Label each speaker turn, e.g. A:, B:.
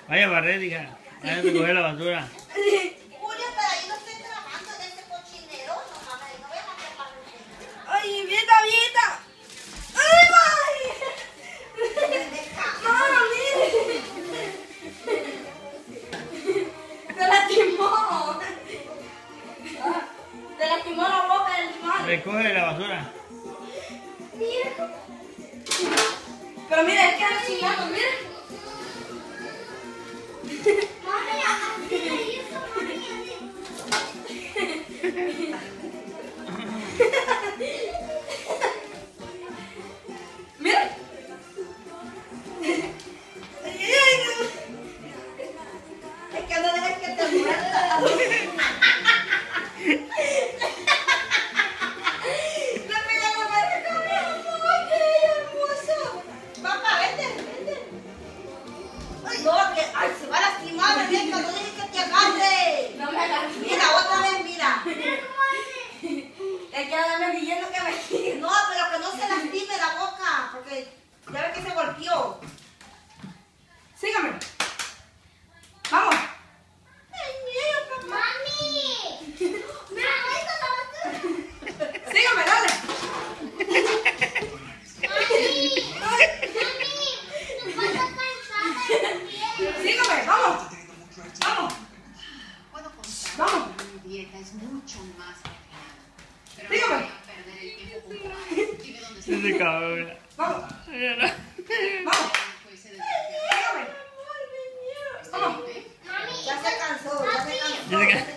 A: Vaya a barrer, hija. Vaya a recoger la basura.
B: Julio, pero ahí no estoy trabajando en ese cochinero. No, mamá, no voy a hacer la receta.
C: Ay, Vieta, Vieta. ¡Ay, mamá, mire! Se lastimó. Se lastimó la boca del limón.
A: Recoge la basura.
C: Mira. Pero mira, es que anda chingando, mira.
B: Mami, así le hizo, mami, así.
C: Mira. Es que no dejes que te muerda. Le pega la madre con mi amor, qué hermoso.
B: Papá, vete, vete. No, que ay, se va a lastimar, Rebeca, no dejes que te agarre.
C: No me hagas.
B: Mira, otra vez, mira.
C: Es que ahora me diciendo que me sigue.
B: No, pero que no se lastime la boca, porque ya ves que se golpeó.
C: Sígame. Vamos.
B: Ay, mira, papá. Mami. Mira, esto la basura.
C: Sígame, dale. Sígame, vamos. Vamos.
D: Puedo contar
C: Vamos.
D: que mi dieta es mucho más refinada. Pero
C: Dígame.
D: no voy a perder el tiempo comprando. Dime dónde está.
A: Ese cabrón.
C: Vamos. Vamos.
D: Pues se desbloquea.
C: Sígame.
D: ¿Está
C: Vamos.
D: bien, eh?
B: Ya se cansó, ya se cansó.
A: Dice que-